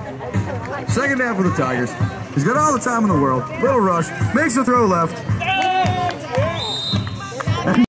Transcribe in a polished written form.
Second down for the Tigers. He's got all the time in the world. Little rush. Makes the throw left.